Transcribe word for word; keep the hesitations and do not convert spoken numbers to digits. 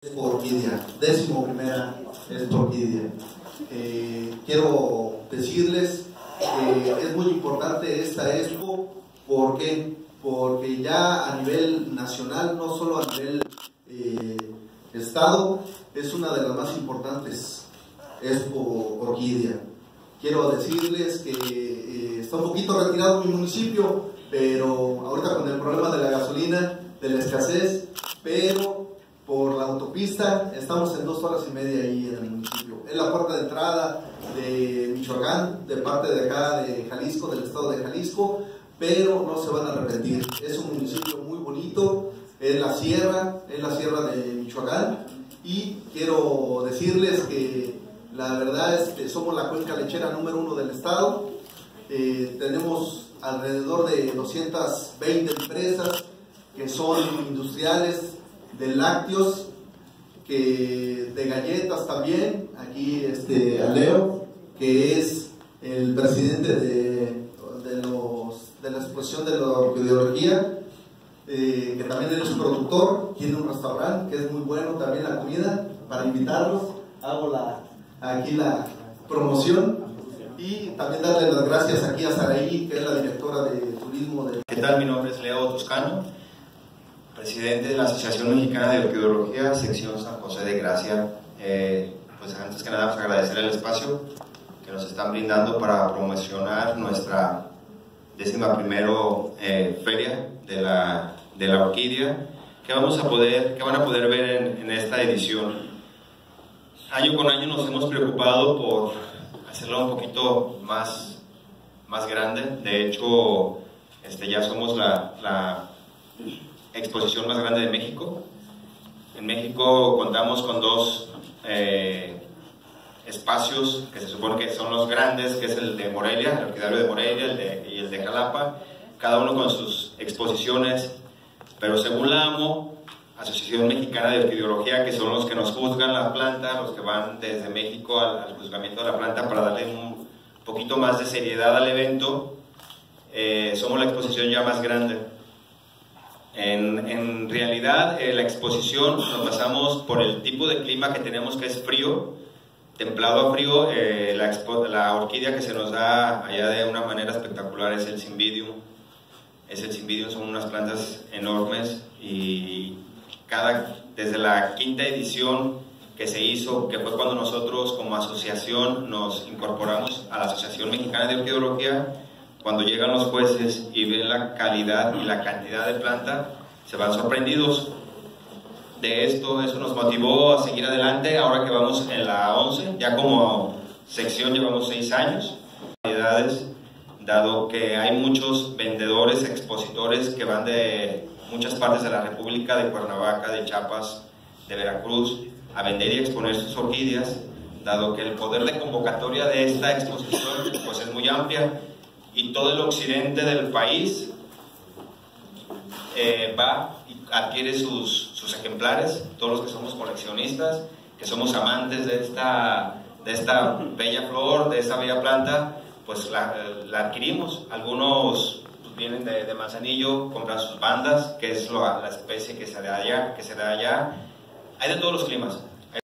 Es por orquídea, décimo primera es por orquídea. Eh, quiero decirles que es muy importante esta expo. ¿Por qué? Porque ya a nivel nacional, no solo a nivel eh, estado, es una de las más importantes expo orquídea. Quiero decirles que eh, está un poquito retirado mi municipio, pero ahorita con el problema de la gasolina, de la escasez, pero por la autopista estamos en dos horas y media ahí en el municipio. Es la puerta de entrada de Michoacán, de parte de acá de Jalisco, del estado de Jalisco, pero no se van a arrepentir. Es un municipio muy bonito, es la sierra, es la sierra de Michoacán, y quiero decirles que la verdad es que somos la cuenca lechera número uno del estado. Eh, tenemos alrededor de doscientas veinte empresas que son industriales, de lácteos, que de galletas también. Aquí este Leo, que es el presidente de, de, los, de la exposición de la orquideología, eh, que también es productor, tiene un restaurante que es muy bueno también la comida, para invitarlos. Hago la, aquí la promoción. Y también darle las gracias aquí a Saraí, que es la directora de turismo de... ¿Qué tal? Mi nombre es Leo Toscano, presidente de la Asociación Mexicana de Orquideología, sección San José de Gracia. Eh, pues antes que nada, pues agradecer el espacio que nos están brindando para promocionar nuestra décima primero eh, feria de la, de la orquídea, que vamos a poder, que van a poder ver en, en esta edición. Año con año nos hemos preocupado por hacerlo un poquito más, más grande. De hecho, este, ya somos la, la exposición más grande de México. En México contamos con dos eh, espacios que se supone que son los grandes, que es el de Morelia, el orquidario de Morelia el de, y el de Jalapa, cada uno con sus exposiciones, pero según la A M O, Asociación Mexicana de Orquideología, que son los que nos juzgan la planta, los que van desde México al, al juzgamiento de la planta para darle un poquito más de seriedad al evento, eh, somos la exposición ya más grande. En, en realidad, eh, la exposición nos basamos por el tipo de clima que tenemos, que es frío, templado a frío. Eh, la, expo, la orquídea que se nos da allá de una manera espectacular es el Cymbidium. Es el Cymbidium, son unas plantas enormes, y cada, desde la quinta edición que se hizo, que fue cuando nosotros como asociación nos incorporamos a la Asociación Mexicana de Orquideología, cuando llegan los jueces y ven la calidad y la cantidad de planta, se van sorprendidos de esto. Eso nos motivó a seguir adelante. Ahora que vamos en la once, ya como sección llevamos seis años. Dado que hay muchos vendedores, expositores que van de muchas partes de la República, de Cuernavaca, de Chiapas, de Veracruz, a vender y exponer sus orquídeas, dado que el poder de convocatoria de esta exposición pues es muy amplia, y todo el occidente del país eh, va y adquiere sus, sus ejemplares. Todos los que somos coleccionistas, que somos amantes de esta, de esta bella flor, de esta bella planta, pues la, la adquirimos. Algunos pues, vienen de, de Manzanillo, compran sus bandas, que es lo, la especie que se da allá, que se da allá. Hay de todos los climas.